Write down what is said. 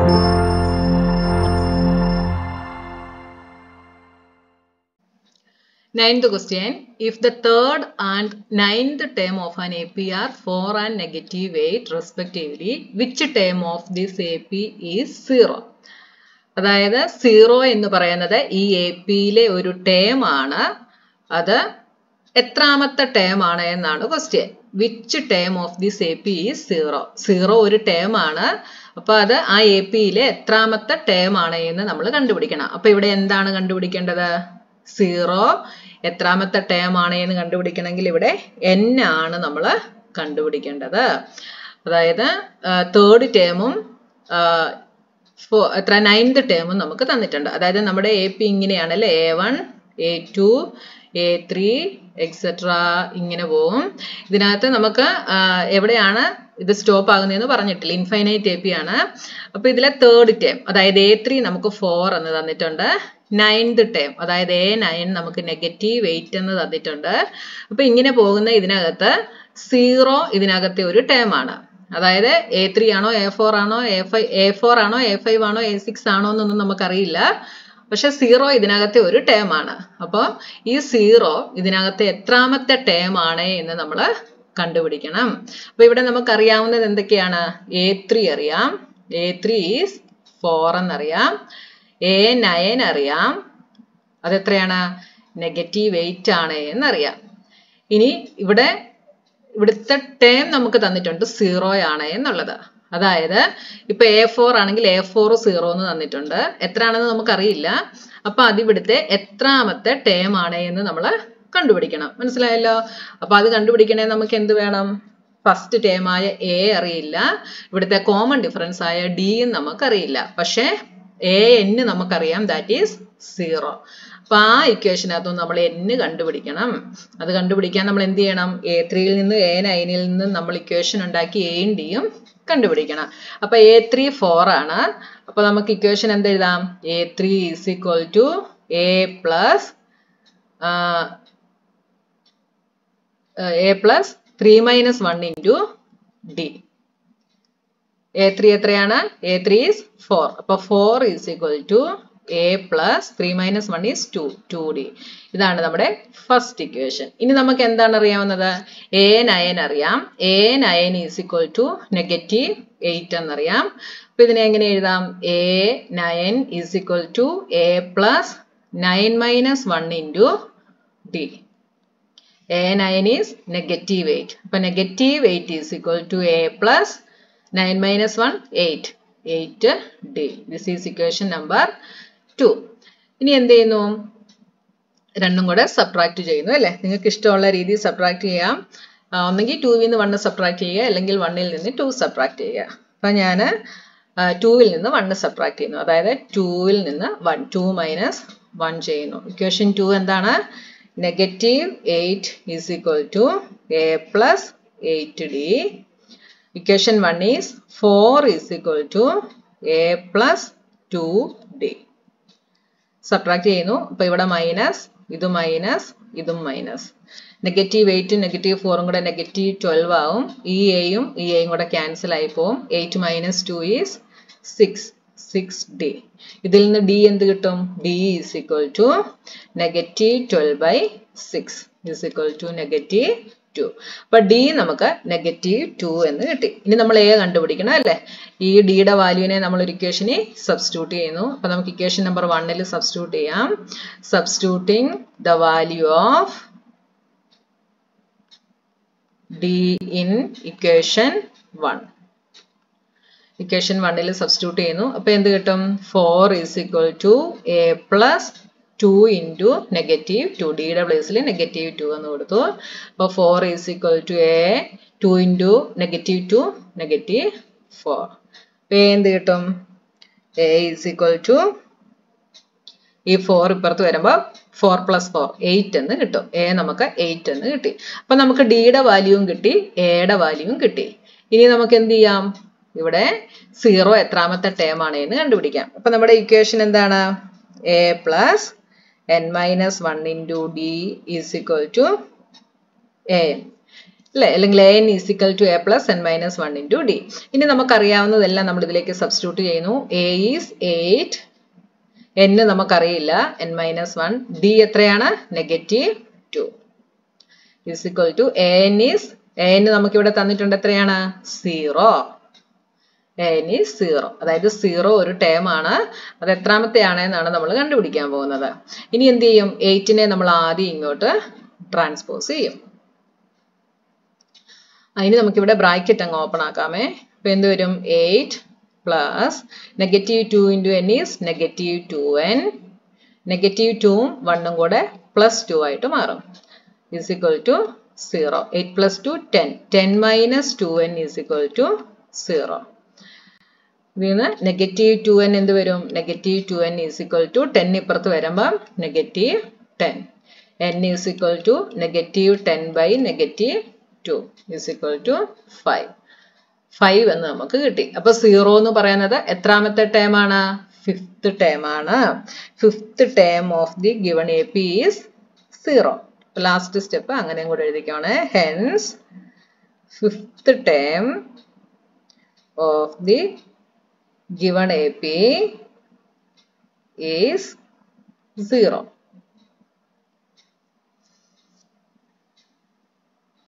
Ninth question. If the third and ninth term of an AP are 4 and negative 8 respectively, which term of this AP is 0? അതായത് 0 എന്ന് പറയുന്നത് ഈ APയിലെ ഒരു term ആണ്. അത് എത്രാമത്തെ ടേം ആണ് എന്നാണ് question. Which term of this AP is 0? 0 ഒരു ടേം ആണ്. അപ്പൊ അത് ആ APയിലെ എത്രാമത്തെ ടേം ആണ് എന്ന് നമ്മൾ കണ്ടുപിടിക്കണം. അപ്പൊ ഇവിടെ എന്താണ് കണ്ടുപിടിക്കേണ്ടത്? 0 എത്രാമത്തെ ടേം ആണ് എന്ന് കണ്ടുപിടിക്കണമെങ്കിൽ ഇവിടെ n ആണ് നമ്മൾ കണ്ടുപിടിക്കേണ്ടത്. അതായത് തേർഡ് ടേമും നയൻത് ടേമും നമുക്ക് തന്നിട്ടുണ്ട്. അതായത് നമ്മുടെ AP ഇങ്ങനെയാണ് അല്ലേ, A1 A2 A3 എക്സെട്ര ഇങ്ങനെ പോവും. ഇതിനകത്ത് നമുക്ക് എവിടെയാണ് ഇത് സ്റ്റോപ്പ് ആകുന്നതെന്ന് പറഞ്ഞിട്ടില്ല. ഇൻഫൈനൈറ്റ് AP ആണ്. അപ്പൊ ഇതിലെ തേർഡ് ടേം അതായത് A3 നമുക്ക് 4 എന്ന് തന്നിട്ടുണ്ട്. നയൻത് ടേം അതായത് A9 നമുക്ക് -8 എന്ന് തന്നിട്ടുണ്ട്. അപ്പൊ ഇങ്ങനെ പോകുന്ന ഇതിനകത്ത് 0 ഇതിനകത്തെ ഒരു ടേം ആണ്. അതായത് A3 ആണോ A4 ആണോ A4 ആണോ A5 ആണോ A6 ആണോ എന്നൊന്നും നമുക്കറിയില്ല. പക്ഷെ 0 ഇതിനകത്തെ ഒരു ടേം ആണ്. അപ്പോൾ ഈ 0 ഇതിനകത്തെ എത്രാമത്തെ ടേം ആണ് എന്ന് നമ്മൾ കണ്ടുപിടിക്കണം. അപ്പൊ ഇവിടെ നമുക്കറിയാവുന്നത് എന്തൊക്കെയാണ്? A3 അറിയാം, A3 is 4 എന്നറിയാം, A9 അറിയാം, അതെത്രയാണ്? -8 ആണ് എന്നറിയാം. ഇനി ഇവിടുത്തെ ടേം നമുക്ക് തന്നിട്ടുണ്ട് 0 ആണ് എന്നുള്ളത്. അതായത് ഇപ്പൊ A4 ആണെങ്കിൽ A4 0 എന്ന് തന്നിട്ടുണ്ട്. എത്രയാണെന്ന് നമുക്കറിയില്ല. അപ്പൊ അതിവിടുത്തെ എത്രാമത്തെ ടേം ആണ് എന്ന് നമ്മൾ കണ്ടുപിടിക്കണം. മനസ്സിലായല്ലോ? അപ്പൊ അത് കണ്ടുപിടിക്കണേ നമുക്ക് എന്ത് വേണം? ഫസ്റ്റ് ടേം ആയ A അറിയില്ല, ഇവിടുത്തെ കോമൺ ഡിഫറൻസ് ആയ D നമുക്കറിയില്ല. പക്ഷെ AN നമുക്കറിയാം, ദാറ്റ് ഈസ് 0. അപ്പൊ ആ ഇക്വേഷനകത്തും നമ്മൾ n കണ്ടുപിടിക്കണം. അത് കണ്ടുപിടിക്കാൻ നമ്മൾ എന്ത് ചെയ്യണം? A3യിൽ നിന്ന് A9ൽ നിന്ന് നമ്മൾ ഇക്വേഷൻ ഉണ്ടാക്കി Aയും Dയും കണ്ടുപിടിക്കണം. അപ്പൊ A3 4 ആണ്. അപ്പൊ നമുക്ക് ഇക്വേഷൻ എന്ത് എഴുതാം? A3 is equal to A plus 3 minus 1 into D. A3 എത്രയാണ്? A3 is 4. അപ്പൊ 4 is equal to A plus 3 minus 1 is 2D. ഇതാണ് നമ്മുടെ ഫസ്റ്റ് ഇക്വേഷൻ. ഇനി നമുക്ക് എന്താണ് അറിയാവുന്നത്? A9 അറിയാം. A9 is equal to -8 എന്നറിയാം. അപ്പൊ ഇതിനെ എങ്ങനെ എഴുതാം? A9 is equal to A plus 9 minus 1 into D. A9 is -8. അപ്പൊ -8 is equal to A plus 9 minus 1 8. 8D. This is equation number 2. ഇനി എന്ത് ചെയ്യുന്നു? രണ്ടും കൂടെ സബ്ട്രാക്ട് ചെയ്യുന്നു അല്ലേ? നിങ്ങൾക്ക് ഇഷ്ടമുള്ള രീതിയിൽ സബ്ട്രാക്ട് ചെയ്യാം. ഒന്നെങ്കിൽ 2ൽ നിന്ന് 1 സബ്ട്രാക്ട് ചെയ്യുക, അല്ലെങ്കിൽ 1ൽ നിന്ന് 2 സബ്ട്രാക്ട് ചെയ്യുക. അപ്പൊ ഞാൻ 2ൽ നിന്ന് 1 സബ്ട്രാക്ട് ചെയ്യുന്നു. അതായത് 2ൽ നിന്ന് 1 2 minus 1 ചെയ്യുന്നു. ഇക്വേഷൻ 2 എന്താണ്? -8 is equal to A plus 8D. Equation 1 is 4 is equal to A plus 2D. Subtract ചെയ്യുന്നു. അപ്പൊ ഇവിടെ മൈനസ്, ഇത് മൈനസ്, ഇതും മൈനസ്. -8 -4 കൂടെ -12 ആവും. ഈ എയും ഈ എയും കൂടെ ക്യാൻസൽ ആയി പോവും. 8 minus 2 is 6D. ഇതിൽ നിന്ന് D എന്ത് കിട്ടും? D is equal to -12/6 is equal to -2. അപ്പൊ D നമുക്ക് -2 എന്ന് കിട്ടി. ഇനി നമ്മൾ A കണ്ടുപിടിക്കണം അല്ലേ? ഈ ഡിയുടെ വാല്യൂവിനെ നമ്മൾ ഒരു ഇക്വേഷനിൽ സബ്സ്റ്റിറ്റ്യൂട്ട് ചെയ്യുന്നു. അപ്പൊ നമുക്ക് ഇക്വേഷൻ നമ്പർ 1ൽ സബ്സ്റ്റിറ്റ്യൂട്ട് ചെയ്യാം. Substituting the value of D in equation 1. Equation 1ൽ സബ്സ്റ്റിറ്റ്യൂട്ട് ചെയ്യുന്നു. അപ്പൊ എന്ത് കിട്ടും? 4 is equal to A plus 2 into -2. ഡിയുടെ പ്ലേസിൽ -2 എന്ന് കൊടുത്തു. അപ്പൊ 4 is equal to A 2 into -2 -4. അപ്പൊ എന്ത് കിട്ടും? A is equal to ഈ 4 ഇപ്പുറത്ത് വരുമ്പോൾ 4 plus 4 8 എന്ന് കിട്ടും. A നമുക്ക് 8 എന്ന് കിട്ടി. അപ്പൊ നമുക്ക് ഡിയുടെ വാല്യൂവും കിട്ടി, എയുടെ വാല്യൂവും കിട്ടി. ഇനി നമുക്ക് എന്ത് ചെയ്യാം? ഇവിടെ 0 എത്രാമത്തെ ടേം ആണ് എന്ന് കണ്ടുപിടിക്കാം. അപ്പൊ നമ്മുടെ ഇക്വേഷൻ എന്താണ്? A plus n minus 1 into D is equal to A. അല്ലേ? അല്ലെങ്കിൽ an is equal to a plus n minus 1 into d. ഇനി നമുക്കറിയാവുന്നതെല്ലാം നമ്മൾ ഇതിലേക്ക് സബ്സ്റ്റിറ്റ്യൂട്ട് ചെയ്യുന്നു. a ഈസ് 8, n നമുക്കറിയില്ല n മൈനസ് 1, d എത്രയാണ്? -2 ഈസ് ഈക്വൽ ടു an നമുക്കിവിടെ തന്നിട്ടുണ്ട് എത്രയാണ്? 0. an ഈസ് 0, അതായത് 0 ഒരു ടേം ആണ്. അത് എത്രാമത്തെയാണ് എന്നാണ് നമ്മൾ കണ്ടുപിടിക്കാൻ പോകുന്നത്. ഇനി എന്ത് ചെയ്യും? 8നെ നമ്മൾ ആദ്യം ഇങ്ങോട്ട് ട്രാൻസ്പോസ് ചെയ്യും. അതിന് നമുക്കിവിടെ ബ്രാക്കറ്റ് അങ്ങ് ഓപ്പൺ ആക്കാമേ. അപ്പൊ എന്ത് വരും? 8 plus -2 into n is -2n, -2ഉം 1ഉം കൂടെ +2 ആയിട്ട് മാറും, is equal to 0. 8 plus 2 10, 10 minus 2n is equal to 0. ഇതിന് -2n എന്ത് വരും? -2n ഈസ് ഈക്വൽ ടു 10 ഇപ്പുറത്ത് വരുമ്പം -10, n is equal to -10 by -2 is equal to 5 എന്ന് നമുക്ക് കിട്ടി. അപ്പൊ 0 എന്ന് പറയുന്നത് എത്രാമത്തെ ടേം ആണ്? 5th ടേം ആണ്. 5th term of the given AP is 0. Last step അങ്ങനെയും കൂടെ എഴുതിക്കാണ്. Hence 5th term of the given AP is 0.